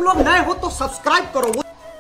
लोग नए हो तो सब्सक्राइब करो।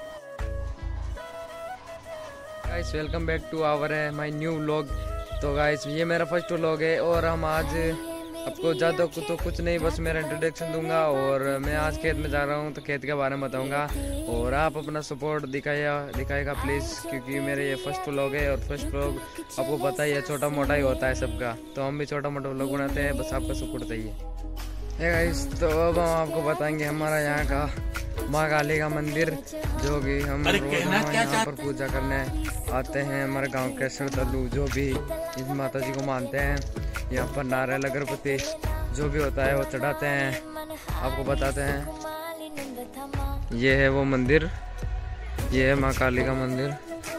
Guys welcome back to our my new vlog. तो गाइस ये मेरा फर्स्ट व्लॉग है और हम आज आपको ज़्यादा तो कुछ नहीं, बस मेरा इंट्रोडक्शन दूंगा और मैं आज खेत में जा रहा हूँ तो खेत के बारे में बताऊंगा और आप अपना सपोर्ट दिखाएगा प्लीज़, क्योंकि मेरे ये फर्स्ट व्लॉग है और फर्स्ट व्लॉग आपको पता ही है छोटा मोटा ही होता है सबका, तो हम भी छोटा मोटा व्लॉग बनाते हैं, बस आपका सपोर्ट चाहिए। है गाइस, तो अब हम आपको बताएंगे हमारा यहाँ का माँ काली का मंदिर, जो कि हम रोज यहाँ पर पूजा करने आते हैं। हमारे गांव के श्रद्धालु जो भी इस माता जी को मानते हैं, यहाँ पर नारियल अगरबत्ती जो भी होता है वो चढ़ाते हैं, आपको बताते हैं। ये है वो मंदिर, ये है माँ काली का मंदिर।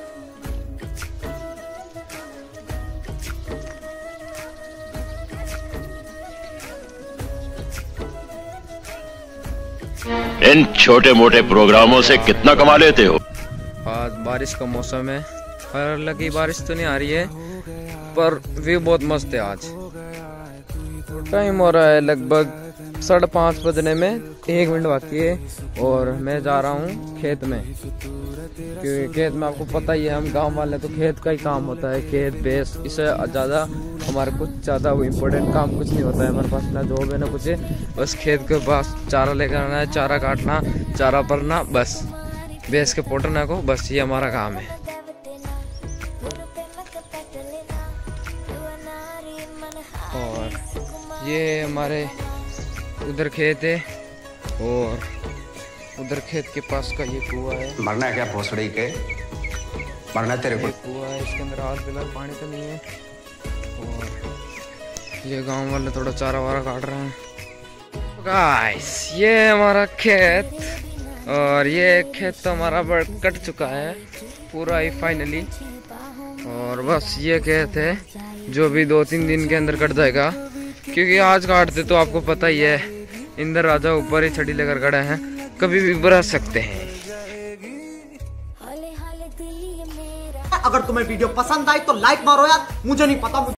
इन छोटे मोटे प्रोग्रामों से कितना कमा लेते हो? आज बारिश का मौसम है, हालांकि बारिश तो नहीं आ रही है पर व्यू बहुत मस्त है। आज टाइम हो रहा है लगभग 5:30 बजने में 1 मिनट बाकी है और मैं जा रहा हूँ खेत में, क्योंकि खेत में आपको पता ही है हम गांव वाले तो खेत का ही काम होता है, खेत बेस, इससे ज़्यादा हमारे कुछ ज़्यादा वो इम्पोर्टेंट काम कुछ नहीं होता है हमारे पास, ना जॉब है ना कुछ है, बस खेत के पास चारा लेकर आना है, चारा काटना, चारा भरना, बस भैंस के पोटना को, बस ये हमारा काम है। और ये हमारे उधर खेत है और उधर खेत के पास का ये कुआं है। मरना है क्या भोसड़ी के? मरना तेरे को। कुआं है, इसके अंदर हाल फिलहाल पानी तो नहीं है। और ये गांव वाले थोड़ा चारा वारा काट रहे हैं। गाइस ये हमारा खेत, और ये खेत तो हमारा कट चुका है पूरा ही फाइनली, और बस ये खेत है जो भी 2-3 दिन के अंदर कट जाएगा, क्योंकि आज काटते तो आपको पता ही है इंद्र राजा ऊपर ही छड़ी लेकर खड़े हैं, कभी भी बरस सकते हैं। अगर तुम्हें वीडियो पसंद आई तो लाइक मारो यार, मुझे नहीं पता।